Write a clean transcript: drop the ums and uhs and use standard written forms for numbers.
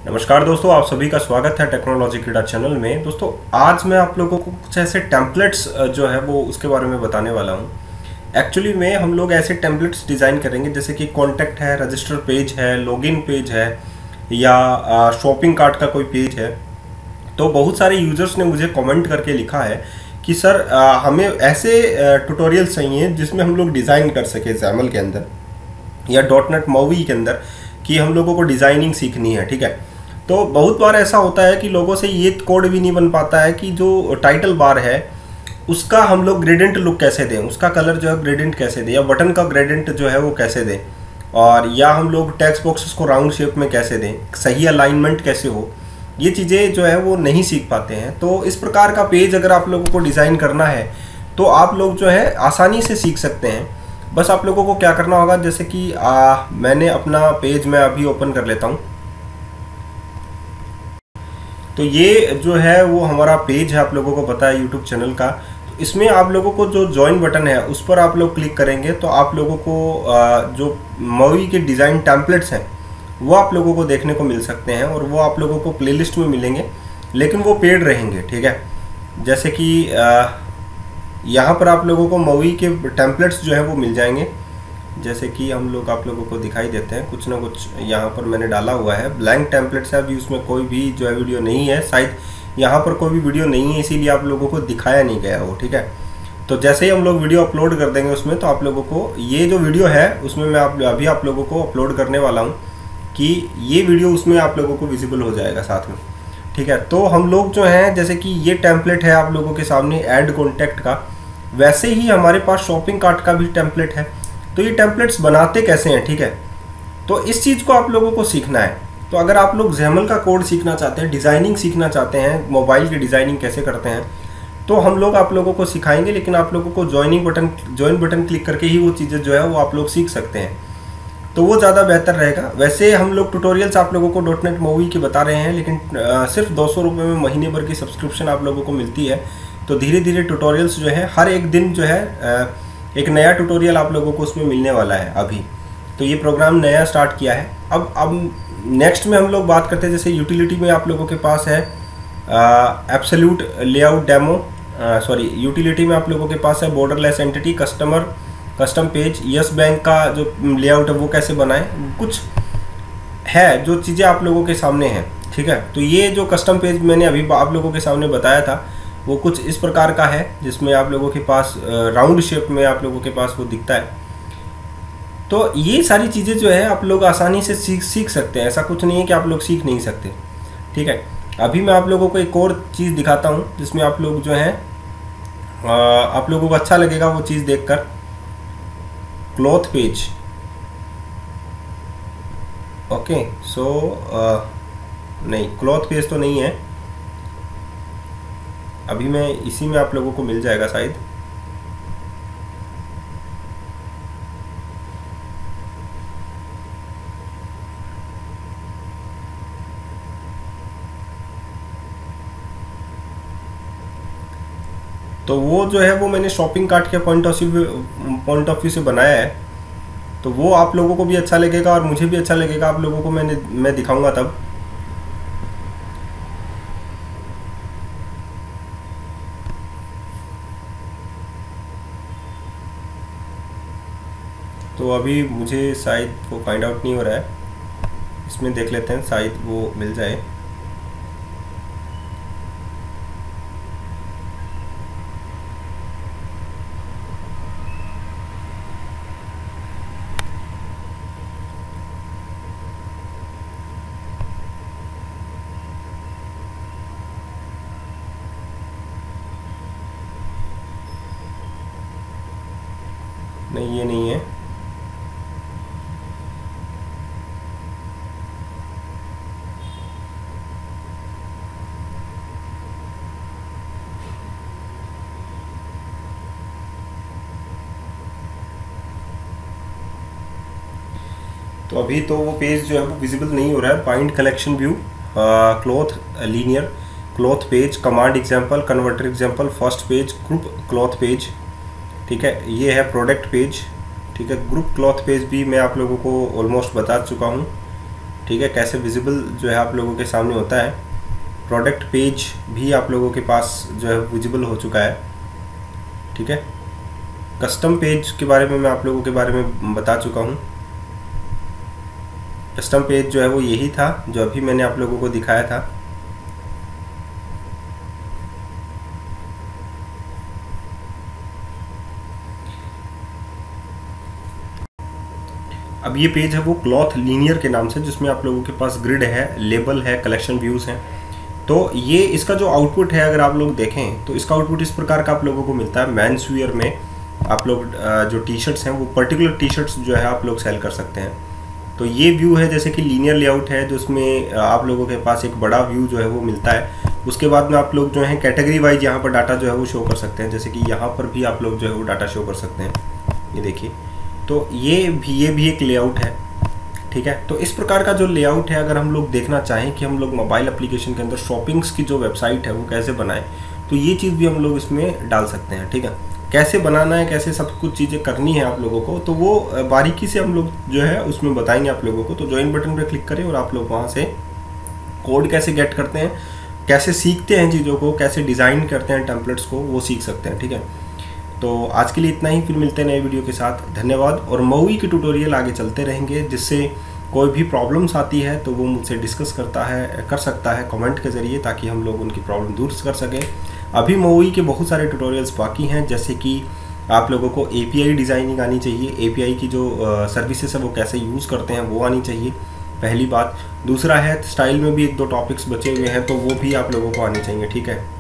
नमस्कार दोस्तों, आप सभी का स्वागत है टेक्नोलॉजी क्रीडा चैनल में। दोस्तों, आज मैं आप लोगों को कुछ ऐसे टेम्पलेट्स जो है वो उसके बारे में बताने वाला हूँ। एक्चुअली में हम लोग ऐसे टेम्पलेट्स डिज़ाइन करेंगे जैसे कि कॉन्टैक्ट है, रजिस्टर पेज है, लॉगिन पेज है या शॉपिंग कार्ट का कोई पेज है। तो बहुत सारे यूजर्स ने मुझे कमेंट करके लिखा है कि सर हमें ऐसे ट्यूटोरियल चाहिए जिसमें हम लोग डिज़ाइन कर सके XAML के अंदर या .NET MOUI के अंदर, कि हम लोगों को डिज़ाइनिंग सीखनी है। ठीक है, तो बहुत बार ऐसा होता है कि लोगों से ये कोड भी नहीं बन पाता है कि जो टाइटल बार है उसका हम लोग ग्रेडियंट लुक कैसे दें, उसका कलर जो है ग्रेडियंट कैसे दें, या बटन का ग्रेडियंट जो है वो कैसे दें, और या हम लोग टेक्स्ट बॉक्सेस को राउंड शेप में कैसे दें, सही अलाइनमेंट कैसे हो। ये चीज़ें जो है वो नहीं सीख पाते हैं। तो इस प्रकार का पेज अगर आप लोगों को डिज़ाइन करना है तो आप लोग जो है आसानी से सीख सकते हैं। बस आप लोगों को क्या करना होगा, जैसे कि मैंने अपना पेज मैं अभी ओपन कर लेता हूँ। तो ये जो है वो हमारा पेज है, आप लोगों को पता है यूट्यूब चैनल का। तो इसमें आप लोगों को जो ज्वाइन बटन है उस पर आप लोग क्लिक करेंगे तो आप लोगों को जो MOUI के डिज़ाइन टेम्पलेट्स हैं वो आप लोगों को देखने को मिल सकते हैं, और वो आप लोगों को प्लेलिस्ट में मिलेंगे, लेकिन वो पेड रहेंगे। ठीक है, जैसे कि यहाँ पर आप लोगों को MOUI के टेम्पलेट्स जो है वो मिल जाएंगे। जैसे कि हम लोग आप लोगों को दिखाई देते हैं, कुछ ना कुछ यहाँ पर मैंने डाला हुआ है, ब्लैंक टेम्पलेट्स है। अभी उसमें कोई भी जो है वीडियो नहीं है, शायद यहाँ पर कोई भी वीडियो नहीं है, इसीलिए आप लोगों को दिखाया नहीं गया हो। ठीक है, तो जैसे ही हम लोग वीडियो अपलोड कर देंगे उसमें, तो आप लोगों को ये जो वीडियो है उसमें मैं अभी आप लोगों को अपलोड करने वाला हूँ कि ये वीडियो उसमें आप लोगों को विजिबल हो जाएगा साथ में। ठीक है, तो हम लोग जो हैं, जैसे कि ये टेम्पलेट है आप लोगों के सामने ऐड कॉन्टैक्ट का, वैसे ही हमारे पास शॉपिंग कार्ट का भी टेम्पलेट है। तो ये टेम्पलेट्स बनाते कैसे हैं, ठीक है, तो इस चीज़ को आप लोगों को सीखना है। तो अगर आप लोग XAML का कोड सीखना चाहते हैं, डिज़ाइनिंग सीखना चाहते हैं, मोबाइल की डिज़ाइनिंग कैसे करते हैं, तो हम लोग आप लोगों को सिखाएंगे। लेकिन आप लोगों को ज्वाइन बटन क्लिक करके ही वो चीज़ें जो है वो आप लोग सीख सकते हैं, तो वो ज़्यादा बेहतर रहेगा। वैसे हम लोग ट्यूटोरियल्स आप लोगों को .NET MOUI की बता रहे हैं, लेकिन सिर्फ 200 रुपये में महीने भर की सब्सक्रिप्शन आप लोगों को मिलती है। तो धीरे धीरे ट्यूटोरियल्स जो है हर एक दिन जो है एक नया ट्यूटोरियल आप लोगों को उसमें मिलने वाला है अभी। तो ये प्रोग्राम नया स्टार्ट किया है। अब नेक्स्ट में हम लोग बात करते हैं, जैसे यूटिलिटी में आप लोगों के पास है एब्सोल्यूट लेआउट डेमो, यूटिलिटी में आप लोगों के पास है borderless entity, custom page, Yes Bank का जो लेआउट है वो कैसे बनाएं, कुछ है जो चीज़ें आप लोगों के सामने हैं। ठीक है, तो ये जो कस्टम पेज मैंने अभी आप लोगों के सामने बताया था वो कुछ इस प्रकार का है, जिसमें आप लोगों के पास राउंड शेप में आप लोगों के पास वो दिखता है। तो ये सारी चीज़ें जो है आप लोग आसानी से सीख सकते हैं, ऐसा कुछ नहीं है कि आप लोग सीख नहीं सकते। ठीक है, अभी मैं आप लोगों को एक और चीज़ दिखाता हूँ जिसमें आप लोग जो हैं आप लोगों को अच्छा लगेगा वो चीज़ देखकर। क्लॉथ पेज, ओके, नहीं, क्लॉथ पेज तो नहीं है, अभी मैं इसी में आप लोगों को मिल जाएगा शायद। तो वो जो है वो मैंने शॉपिंग कार्ट के पॉइंट ऑफ व्यू से बनाया है, तो वो आप लोगों को भी अच्छा लगेगा और मुझे भी अच्छा लगेगा। आप लोगों को मैं दिखाऊंगा तब। तो अभी मुझे शायद वो फाइंड आउट नहीं हो रहा है, इसमें देख लेते हैं, शायद वो मिल जाए। नहीं, ये नहीं है। तो अभी तो वो पेज जो है वो विजिबल नहीं हो रहा है। Point collection view, cloth linear, cloth page, command example, converter example, first page, group cloth page. ठीक है, ये है प्रोडक्ट पेज। ठीक है, ग्रुप क्लॉथ पेज भी मैं आप लोगों को ऑलमोस्ट बता चुका हूँ। ठीक है, कैसे विजिबल जो है आप लोगों के सामने होता है। प्रोडक्ट पेज भी आप लोगों के पास जो है विजिबल हो चुका है, ठीक है। कस्टम पेज के बारे में मैं आप लोगों के बारे में बता चुका हूँ। कस्टम पेज जो है वो यही था जो अभी मैंने आप लोगों को दिखाया था। अब ये पेज है वो क्लॉथ लीनियर के नाम से, जिसमें आप लोगों के पास ग्रिड है, लेबल है, कलेक्शन व्यूज़ हैं। तो ये इसका जो आउटपुट है अगर आप लोग देखें तो इसका आउटपुट इस प्रकार का आप लोगों को मिलता है। मेंस वियर में आप लोग जो टी शर्ट्स हैं वो पर्टिकुलर टी शर्ट्स जो है आप लोग सेल कर सकते हैं। तो ये व्यू है जैसे कि लीनियर लेआउट है, जिसमें आप लोगों के पास एक बड़ा व्यू जो है वो मिलता है। उसके बाद में आप लोग जो है कैटेगरी वाइज यहाँ पर डाटा जो है वो शो कर सकते हैं, जैसे कि यहाँ पर भी आप लोग जो है वो डाटा शो कर सकते हैं, ये देखिए। तो ये भी एक लेआउट है, ठीक है। तो इस प्रकार का जो लेआउट है, अगर हम लोग देखना चाहें कि हम लोग मोबाइल एप्लीकेशन के अंदर शॉपिंग्स की जो वेबसाइट है वो कैसे बनाएं, तो ये चीज़ भी हम लोग इसमें डाल सकते हैं, ठीक है। कैसे बनाना है, कैसे सब कुछ चीज़ें करनी है आप लोगों को, तो वो बारीकी से हम लोग जो है उसमें बताएंगे आप लोगों को। तो ज्वाइन बटन पर क्लिक करें और आप लोग वहाँ से कोड कैसे गेट करते हैं, कैसे सीखते हैं चीज़ों को, कैसे डिज़ाइन करते हैं टेम्पलेट्स को, वो सीख सकते हैं, ठीक है। तो आज के लिए इतना ही, फिर मिलते हैं नए वीडियो के साथ। धन्यवाद। और MOVI के ट्यूटोरियल आगे चलते रहेंगे, जिससे कोई भी प्रॉब्लम्स आती है तो वो मुझसे डिस्कस कर सकता है कमेंट के ज़रिए, ताकि हम लोग उनकी प्रॉब्लम दूर कर सकें। अभी MOVI के बहुत सारे ट्यूटोरियल्स बाकी हैं, जैसे कि आप लोगों को API डिज़ाइनिंग आनी चाहिए, API की जो सर्विसेज है वो कैसे यूज़ करते हैं वो आनी चाहिए, पहली बात। दूसरा है स्टाइल में भी 1-2 टॉपिक्स बचे हुए हैं, तो वो भी आप लोगों को आने चाहिए, ठीक है।